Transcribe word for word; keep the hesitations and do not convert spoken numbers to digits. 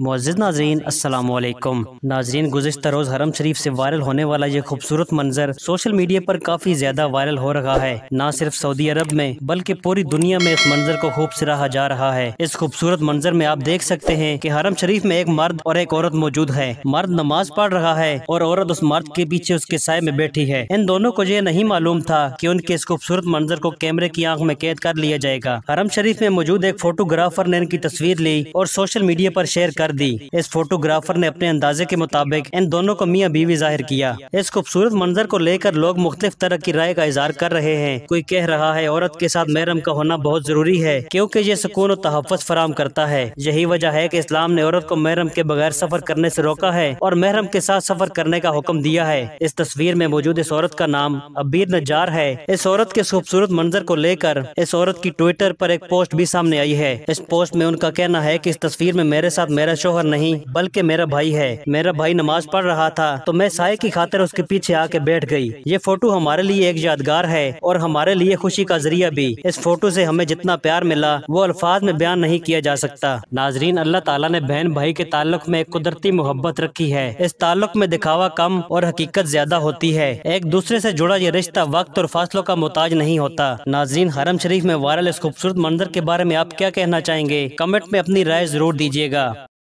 معزز ناظرین السلام علیکم۔ ناظرین، گزشتہ روز حرم شریف سے وائرل ہونے والا یہ خوبصورت منظر سوشل میڈیا پر کافی زیادہ وائرل ہو رہا ہے۔ نہ صرف سعودی عرب میں بلکہ پوری دنیا میں اس منظر کو خوب سراہا جا رہا ہے۔ اس خوبصورت منظر میں آپ دیکھ سکتے ہیں کہ حرم شریف میں ایک مرد اور ایک عورت موجود ہے۔ مرد نماز پڑھ رہا ہے اور عورت اس مرد کے پیچھے اس کے سائے میں بیٹھی ہے۔ ان دونوں کو یہ نہیں معلوم تھا کہ ان کے اس خوبصورت منظر کو کیمرے کی آنکھ میں قید کر لیا جائے گا۔ حرم شریف میں موجود ایک فوٹوگرافر نے ان کی تصویر لی اور سوشل میڈیا پر شیئر کر دی۔ اس فوٹوگرافر نے اپنے اندازے کے مطابق ان دونوں کو میاں بیوی ظاہر کیا۔ اس خوبصورت منظر کو لے کر لوگ مختلف طرح کی رائے کا اظہار کر رہے ہیں۔ کوئی کہہ رہا ہے عورت کے ساتھ محرم کا ہونا بہت ضروری ہے کیونکہ یہ سکون و تحفظ فراہم کرتا ہے۔ یہی وجہ ہے کہ اسلام نے عورت کو محرم کے بغیر سفر کرنے سے روکا ہے اور محرم کے ساتھ سفر کرنے کا حکم دیا ہے۔ اس تصویر میں موجود اس عورت کا نام عبیر نجار ہے۔ اس عورت کے خوبصورت منظر کو لے کر اس عورت کی ٹویٹر پر ایک پوسٹ بھی سامنے آئی ہے۔ اس پوسٹ میں ان کا کہنا ہے کہ اس تصویر میں میرے ساتھ میرا شوہر نہیں بلکہ میرا بھائی ہے۔ میرا بھائی نماز پڑھ رہا تھا تو میں سائے کی خاطر اس کے پیچھے آ کے بیٹھ گئی۔ یہ فوٹو ہمارے لیے ایک یادگار ہے اور ہمارے لیے خوشی کا ذریعہ بھی۔ اس فوٹو سے ہمیں جتنا پیار ملا وہ الفاظ میں بیان نہیں کیا جا سکتا۔ ناظرین، اللہ تعالیٰ نے بہن بھائی کے تعلق میں ایک قدرتی محبت رکھی ہے۔ اس تعلق میں دکھاوا کم اور حقیقت زیادہ ہوتی ہے۔ ایک دوسرے سے جڑا یہ رشتہ وقت اور فاصلوں کا محتاج نہیں ہوتا۔ ناظرین، حرم شریف میں وائرل اس خوبصورت منظر کے بارے میں آپ کیا کہنا چاہیں گے؟ کمنٹ میں اپنی رائے ضرور دیجیے گا۔